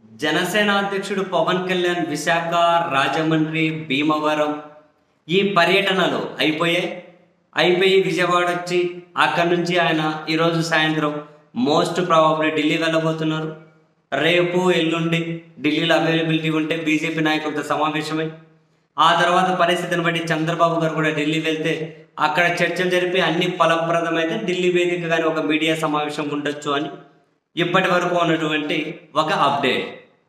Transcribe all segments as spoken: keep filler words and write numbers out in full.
జనసేన అధ్యక్షుడు పవన్ కళ్యాణ్ విశాఖ, రాజమండ్రి, భీమవరం ఈ పర్యటనలు అయిపోయాయి. అయిపోయి విజయవాడ వచ్చి అక్కడి నుంచి ఆయన ఈరోజు సాయంత్రం మోస్ట్ ప్రాబబ్లీ ఢిల్లీ వెళ్ళబోతున్నారు. రేపు ఎల్లుండి ఢిల్లీలో అవైలబిలిటీ ఉంటే బీజేపీ నాయకులతో సమావేశమై ఆ తర్వాత పరిస్థితిని బట్టి చంద్రబాబు గారు కూడా ఢిల్లీ వెళ్తే అక్కడ చర్చలు జరిపి అన్ని ఫలప్రదమైతే ఢిల్లీ వేదికగానే ఒక మీడియా సమావేశం ఉండొచ్చు అని ఇప్పటి వరకు ఉన్నటువంటి ఒక అప్డేట్.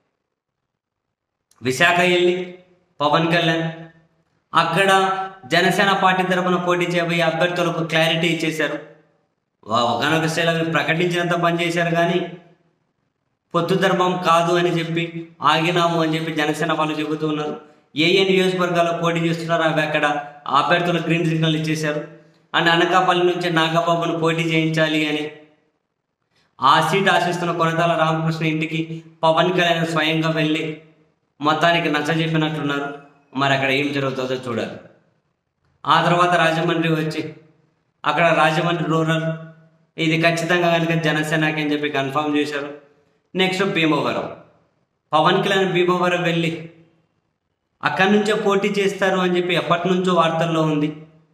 విశాఖ వెళ్ళి పవన్ కళ్యాణ్ అక్కడ జనసేన పార్టీ తరఫున పోటీ చేయబోయే అభ్యర్థులకు క్లారిటీ ఇచ్చేశారు. ఒకనొక శ్రేణి ప్రకటించినంత పనిచేశారు, కానీ పొత్తు ధర్మం కాదు అని చెప్పి ఆగినాము అని చెప్పి జనసేన వాళ్ళు చెబుతూ ఉన్నారు. ఏ ఏ నియోజకవర్గాల్లో పోటీ చేస్తున్నారు అవి అక్కడ అభ్యర్థులకు గ్రీన్ సిగ్నల్ ఇచ్చేశారు. అండ్ అనకాపల్లి నుంచి నాగబాబును పోటీ చేయించాలి అని ఆ సీట్ ఆశిస్తున్న కొనతాల రామకృష్ణ ఇంటికి పవన్ కళ్యాణ్ స్వయంగా వెళ్ళి మొత్తానికి నచ్చజెప్పినట్లున్నారు. మరి అక్కడ ఏం జరుగుతుందో చూడాలి. ఆ తర్వాత రాజమండ్రి వచ్చి అక్కడ రాజమండ్రి రూరల్ ఇది ఖచ్చితంగా కనుక జనసేనకి అని చెప్పి కన్ఫర్మ్ చేశారు. నెక్స్ట్ భీమవరం, పవన్ కళ్యాణ్ భీమవరం వెళ్ళి అక్కడి నుంచే పోటీ చేస్తారు అని చెప్పి ఎప్పటి నుంచో వార్తల్లో ఉంది.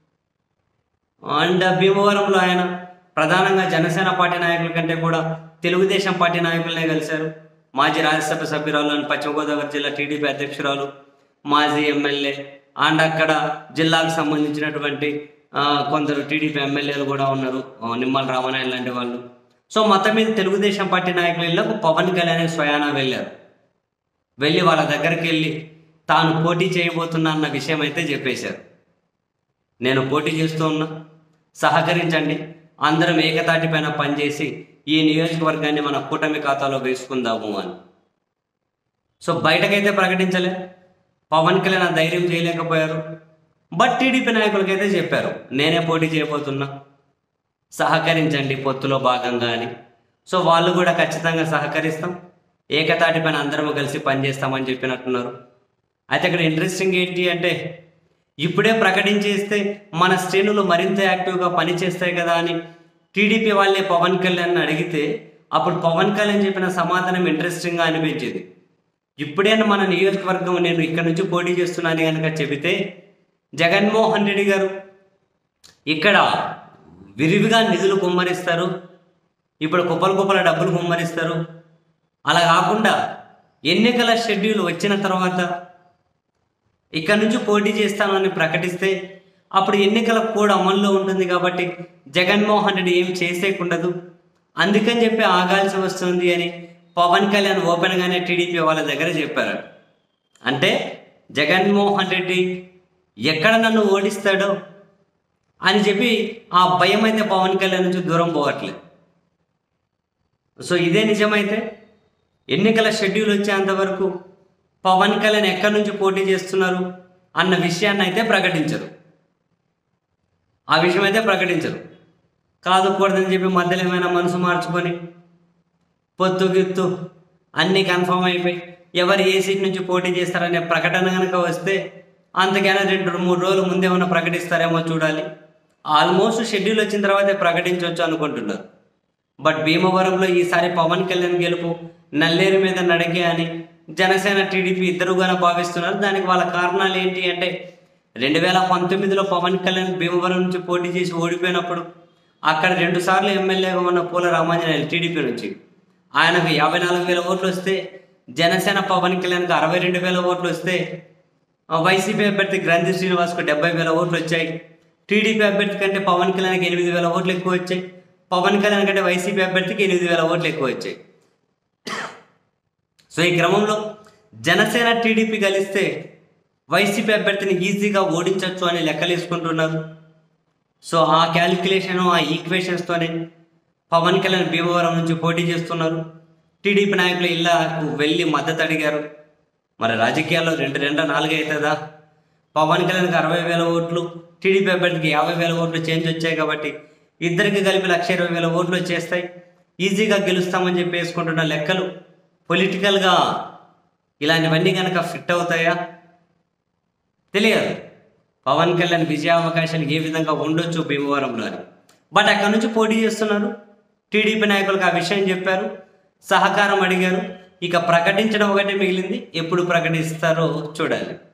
అండ్ భీమవరంలో ఆయన ప్రధానంగా జనసేన పార్టీ నాయకుల కంటే కూడా తెలుగుదేశం పార్టీ నాయకులనే కలిశారు. మాజీ రాజ్యసభ సభ్యురాలు అండ్ పశ్చిమ గోదావరి జిల్లా టీడీపీ అధ్యక్షురాలు, మాజీ ఎమ్మెల్యే అండ్ అక్కడ జిల్లాకు సంబంధించినటువంటి కొందరు టీడీపీ ఎమ్మెల్యేలు కూడా ఉన్నారు, నిమ్మల రామనాయుడు లాంటి వాళ్ళు. సో మొత్తం మీద తెలుగుదేశం పార్టీ నాయకుల ఇళ్లకు పవన్ కళ్యాణ్ స్వయానా వెళ్ళారు. వెళ్ళి వాళ్ళ దగ్గరికి వెళ్ళి తాను పోటీ చేయబోతున్నా అన్న విషయం అయితే చెప్పేశారు. నేను పోటీ చేస్తూ ఉన్నా, సహకరించండి, అందరం ఏకతాటి పైన పనిచేసి ఈ నియోజకవర్గాన్ని మన కూటమి ఖాతాలో వేసుకుందాము అని. సో బయటకైతే ప్రకటించలే, పవన్ కళ్యాణ్ ధైర్యం చేయలేకపోయారు. బట్ టీడీపీ నాయకులకైతే చెప్పారు, నేనే పోటీ చేయబోతున్నా, సహకరించండి పొత్తులో భాగంగా అని. సో వాళ్ళు కూడా ఖచ్చితంగా సహకరిస్తాం, ఏకతాటి పైన అందరం కలిసి పనిచేస్తామని చెప్పినట్టున్నారు. అయితే ఇక్కడ ఇంట్రెస్టింగ్ ఏంటి అంటే ఇప్పుడే ప్రకటించేస్తే మన శ్రేణులు మరింత యాక్టివ్గా పనిచేస్తాయి కదా అని టీడీపీ వాళ్ళే పవన్ కళ్యాణ్ అడిగితే అప్పుడు పవన్ కళ్యాణ్ చెప్పిన సమాధానం ఇంట్రెస్టింగ్గా అనిపించింది. ఇప్పుడైనా మన నియోజకవర్గం నేను ఇక్కడ నుంచి పోటీ చేస్తున్నాను కనుక చెబితే జగన్మోహన్ రెడ్డి గారు ఇక్కడ విరివిగా నిధులు కుమ్మరిస్తారు, ఇప్పుడు కుప్పలు కుప్పల డబ్బులు కుమ్మరిస్తారు. అలా కాకుండా ఎన్నికల షెడ్యూల్ వచ్చిన తర్వాత ఇక్కడ నుంచి పోటీ చేస్తానని ప్రకటిస్తే అప్పుడు ఎన్నికల కోడ్ అమల్లో ఉంటుంది కాబట్టి జగన్మోహన్ రెడ్డి ఏం చేసేకుండదు, అందుకని చెప్పి ఆగాల్సి వస్తుంది అని పవన్ కళ్యాణ్ ఓపెన్గానే టీడీపీ వాళ్ళ దగ్గర చెప్పారు. అంటే జగన్మోహన్ రెడ్డి ఎక్కడ నన్ను ఓడిస్తాడో అని చెప్పి ఆ భయం అయితే పవన్ కళ్యాణ్ నుంచి దూరం పోవట్లేదు. సో ఇదే నిజమైతే ఎన్నికల షెడ్యూల్ వచ్చేంత వరకు పవన్ కళ్యాణ్ ఎక్కడి నుంచి పోటీ చేస్తున్నారు అన్న విషయాన్ని అయితే ప్రకటించరు. ఆ విషయం అయితే ప్రకటించరు. కాదు కూడదని చెప్పి మధ్యలో ఏమైనా మనసు మార్చుకొని పొత్తు గిత్తు అన్నీ కన్ఫర్మ్ అయిపోయి ఎవరు ఏ సీట్ నుంచి పోటీ చేస్తారనే ప్రకటన కనుక వస్తే అంతకైనా రెండు మూడు రోజుల ముందే ఏమైనా ప్రకటిస్తారేమో చూడాలి. ఆల్మోస్ట్ షెడ్యూల్ వచ్చిన తర్వాతే ప్రకటించవచ్చు అనుకుంటున్నారు. బట్ భీమవరంలో ఈసారి పవన్ కళ్యాణ్ గెలుపు నల్లేరు మీద నడకే అని జనసేన టీడీపీ ఇద్దరుగానే భావిస్తున్నారు. దానికి వాళ్ళ కారణాలు ఏంటి అంటే రెండు వేల పంతొమ్మిదిలో పవన్ కళ్యాణ్ భీమవరం నుంచి పోటీ చేసి ఓడిపోయినప్పుడు అక్కడ రెండు సార్లు ఎమ్మెల్యేగా ఉన్న పూల రామాంజనేయులు టీడీపీ నుంచి ఆయనకు యాభై నాలుగు వేల ఓట్లు వస్తే జనసేన పవన్ కళ్యాణ్కి అరవై రెండు వేల ఓట్లు వస్తే వైసీపీ అభ్యర్థి గ్రంథి శ్రీనివాస్కు డెబ్బై వేల ఓట్లు వచ్చాయి. టీడీపీ అభ్యర్థి కంటే పవన్ కళ్యాణ్కి ఎనిమిది వేల ఓట్లు ఎక్కువ వచ్చాయి. పవన్ కళ్యాణ్ కంటే వైసీపీ అభ్యర్థికి ఎనిమిది వేల ఓట్లు ఎక్కువ వచ్చాయి. సో ఈ క్రమంలో జనసేన టీడీపీ కలిస్తే వైసీపీ అభ్యర్థిని ఈజీగా ఓడించవచ్చు అని లెక్కలేసుకుంటున్నారు. సో ఆ క్యాలిక్యులేషను ఆ ఈక్వేషన్స్తోనే పవన్ కళ్యాణ్ భీమవరం నుంచి పోటీ చేస్తున్నారు. టీడీపీ నాయకులు ఇళ్లకు వెళ్ళి మద్దతు అడిగారు. మరి రాజకీయాల్లో రెండు రెండు నాలుగు అవుతుందా? పవన్ కళ్యాణ్కి అరవై వేల ఓట్లు, టీడీపీ అభ్యర్థికి యాభై వేల ఓట్లు చేంజ్ వచ్చాయి కాబట్టి ఇద్దరికి కలిపి లక్ష ఇరవై వేల ఓట్లు వచ్చేస్తాయి, ఈజీగా గెలుస్తామని చెప్పి వేసుకుంటున్న లెక్కలు పొలిటికల్గా ఇలాంటివన్నీ కనుక ఫిట్ అవుతాయా తెలియదు. పవన్ కళ్యాణ్ విజయావకాశాలు ఏ విధంగా ఉండొచ్చు భీమవరంలో అని. బట్ అక్కడ నుంచి పోటీ చేస్తున్నారు. టీడీపీ నాయకులకు ఆ విషయం చెప్పారు, సహకారం అడిగారు. ఇక ప్రకటించడం ఒకటే మిగిలింది, ఎప్పుడు ప్రకటిస్తారో చూడాలి.